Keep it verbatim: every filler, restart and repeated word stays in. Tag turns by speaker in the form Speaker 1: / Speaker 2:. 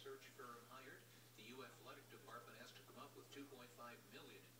Speaker 1: search firm hired. The U Athletic Department has to come up with two point five million dollars